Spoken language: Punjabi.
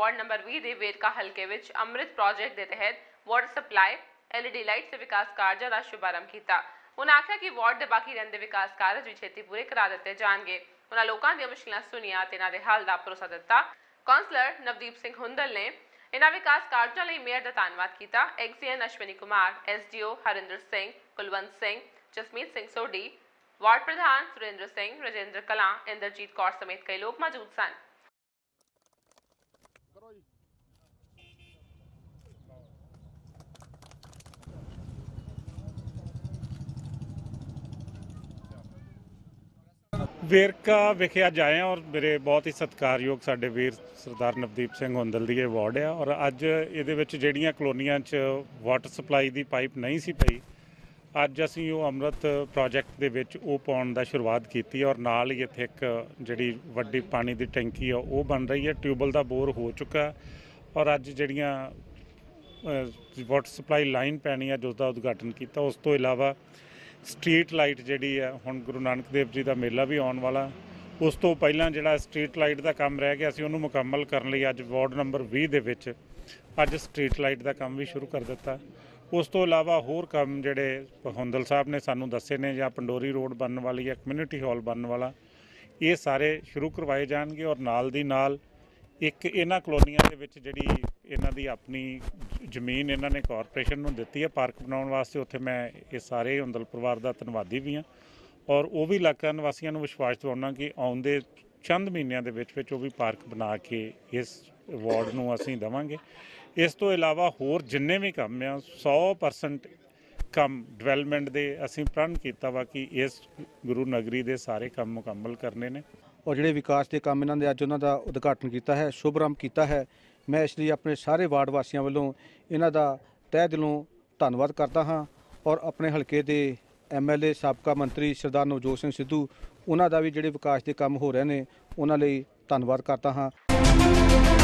वार्ड नंबर 20 ਦੇ ਵੇਰਕਾ ਹਲਕੇ ਵਿੱਚ ਅੰਮ੍ਰਿਤ ਪ੍ਰੋਜੈਕਟ ਦੇ ਤਹਿਤ ਵਾਟਰ ਸਪਲਾਈ LED ਲਾਈਟ ਤੇ ਵਿਕਾਸ ਕਾਰਜਾਂ ਦਾ ਸ਼ੁਭਾਰੰਭ ਕੀਤਾ। ਉਹਨਾਂ ਆਖਿਆ ਕਿ ਵਾਰਡ ਦੇ ਬਾਕੀ ਰਹਿੰਦੇ ਵਿਕਾਸ ਕਾਰਜ ਵੀ ਛੇਤੀ ਪੂਰੇ ਕਰਾ ਦਿੱਤੇ ਜਾਣਗੇ। ਉਹਨਾਂ ਲੋਕਾਂ ਦੀਆਂ ਮੁਸ਼ਕਲਾਂ ਸੁਣੀਆਂ ਤੇ ਇਹਨਾਂ ਦੇ ਹੱਲ ਦਾ ਭਰੋਸਾ ਦਿੱਤਾ। ਕੌਂਸਲਰ ਨਵਦੀਪ ਸਿੰਘ ਹੁੰਦਲ ਨੇ ਇਹਨਾਂ ਵਿਕਾਸ ਕਾਰਜਾਂ ਲਈ ਮੇਅਰ ਦਾ ਧੰਨਵਾਦ ਕੀਤਾ। XEN Ashwani Kumar, SDO Harinder Singh, Kulwant Singh, Jasmeet Singh Sodhi, ward प्रधान सुरेंद्र सिंह, राजेंद्र कलां, इंद्रजीत कौर समेत कई लोग मौजूद सन। ਵੇਰਕਾ ਵਿਖੇ ਅੱਜ ਆਏ और मेरे बहुत ही सत्कारयोग साडे वीर सरदार नवदीप सिंह हुंदल दी वार्ड है और अज इहदे विच जिहड़ियां कलोनियां च वाटर सप्लाई दी पाइप नहीं सी पई, ਅੱਜ ਅਸੀਂ ਉਹ ਅੰਮ੍ਰਿਤ ਪ੍ਰੋਜੈਕਟ ਦੇ ਵਿੱਚ ਉਹ ਪਾਉਣ ਦਾ ਸ਼ੁਰੂਆਤ ਕੀਤੀ ਔਰ ਨਾਲ ਹੀ ਇੱਥੇ ਇੱਕ ਜਿਹੜੀ ਵੱਡੀ ਪਾਣੀ ਦੀ ਟੈਂਕੀ ਆ ਉਹ ਬਣ ਰਹੀ ਹੈ। ਟਿਊਬਲ ਦਾ ਬੋਰ ਹੋ ਚੁੱਕਾ ਔਰ ਅੱਜ ਜਿਹੜੀਆਂ ਵਾਟਰ ਸਪਲਾਈ ਲਾਈਨ ਪੈਣੀ ਆ ਜਿਸ ਦਾ ਉਦਘਾਟਨ ਕੀਤਾ। ਉਸ ਤੋਂ ਇਲਾਵਾ ਸਟਰੀਟ ਲਾਈਟ ਜਿਹੜੀ ਆ, ਹੁਣ ਗੁਰੂ ਨਾਨਕ ਦੇਵ ਜੀ ਦਾ ਮੇਲਾ ਵੀ ਆਉਣ ਵਾਲਾ, ਉਸ ਤੋਂ ਪਹਿਲਾਂ ਜਿਹੜਾ ਸਟਰੀਟ ਲਾਈਟ ਦਾ ਕੰਮ ਰਹਿ ਗਿਆ ਸੀ ਉਹਨੂੰ ਮੁਕੰਮਲ ਕਰਨ ਲਈ ਅੱਜ ਵਾਰਡ ਨੰਬਰ 20 ਦੇ ਵਿੱਚ ਅੱਜ ਸਟਰੀਟ ਲਾਈਟ ਦਾ ਕੰਮ ਵੀ ਸ਼ੁਰੂ ਕਰ ਦਿੱਤਾ। ਉਸ ਤੋਂ ਇਲਾਵਾ ਹੋਰ ਕੰਮ ਜਿਹੜੇ ਹੁੰਦਲ ਸਾਹਿਬ ਨੇ ਸਾਨੂੰ ਦੱਸੇ ਨੇ, ਜਾਂ ਪੰਡੋਰੀ ਰੋਡ ਬਣਨ ਵਾਲੀ ਹੈ, ਕਮਿਊਨਿਟੀ ਹਾਲ ਬਣਨ ਵਾਲਾ, ਇਹ ਸਾਰੇ ਸ਼ੁਰੂ ਕਰਵਾਏ ਜਾਣਗੇ। ਔਰ ਨਾਲ ਦੀ ਨਾਲ ਇੱਕ ਇਹਨਾਂ ਕਲੋਨੀਆਂ ਦੇ ਵਿੱਚ ਜਿਹੜੀ ਇਹਨਾਂ ਦੀ ਆਪਣੀ ਜ਼ਮੀਨ ਇਹਨਾਂ ਨੇ ਕਾਰਪੋਰੇਸ਼ਨ ਨੂੰ ਦਿੱਤੀ ਹੈ ਪਾਰਕ ਬਣਾਉਣ ਵਾਸਤੇ, ਉੱਥੇ ਮੈਂ ਇਹ ਸਾਰੇ ਹੁੰਦਲ ਪਰਿਵਾਰ ਦਾ ਧੰਨਵਾਦੀ ਵੀ ਹਾਂ ਔਰ ਉਹ ਵੀ ਇਲਾਕਾ ਨਿਵਾਸੀਆਂ ਨੂੰ ਵਿਸ਼ਵਾਸ ਦਿਵਾਉਣਾ ਕਿ ਆਉਂਦੇ ਚੰਦ ਮਹੀਨਿਆਂ ਦੇ ਵਿੱਚ ਉਹ ਵੀ ਪਾਰਕ ਬਣਾ ਕੇ ਇਸ ਵਾਰਡ ਨੂੰ ਅਸੀਂ ਦੇਵਾਂਗੇ। ਇਸ ਤੋਂ ਇਲਾਵਾ ਹੋਰ ਜਿੰਨੇ ਵੀ ਕੰਮ ਆ 100% ਕੰਮ ਡਿਵੈਲਪਮੈਂਟ ਦੇ ਅਸੀਂ ਪ੍ਰਣ ਕੀਤਾ ਵਾ ਕਿ ਇਸ ਗੁਰੂ ਨਗਰੀ ਦੇ ਸਾਰੇ ਕੰਮ ਮੁਕੰਮਲ ਕਰਨੇ ਨੇ। ਔਰ ਜਿਹੜੇ ਵਿਕਾਸ ਦੇ ਕੰਮ ਇਹਨਾਂ ਦੇ ਅੱਜ ਉਹਨਾਂ ਦਾ ਉਦਘਾਟਨ ਕੀਤਾ ਹੈ, ਸ਼ੁਭਾਰੰਭ ਕੀਤਾ ਹੈ। ਮੈਂ ਇਸ ਲਈ ਆਪਣੇ ਸਾਰੇ ਵਾਰਡ ਵਾਸੀਆਂ ਵੱਲੋਂ ਇਹਨਾਂ ਦਾ ਤਹਿ ਦਿਲੋਂ ਧੰਨਵਾਦ ਕਰਦਾ ਹਾਂ ਔਰ ਆਪਣੇ ਹਲਕੇ ਦੇ MLA ਸਾਬਕਾ ਮੰਤਰੀ ਸਰਦਾਰ ਨਵਜੋਤ ਸਿੰਘ ਸਿੱਧੂ, ਉਹਨਾਂ ਦਾ ਵੀ ਜਿਹੜੇ ਵਿਕਾਸ ਦੇ ਕੰਮ ਹੋ ਰਹੇ ਨੇ ਉਹਨਾਂ ਲਈ ਧੰਨਵਾਦ ਕਰਦਾ ਹਾਂ।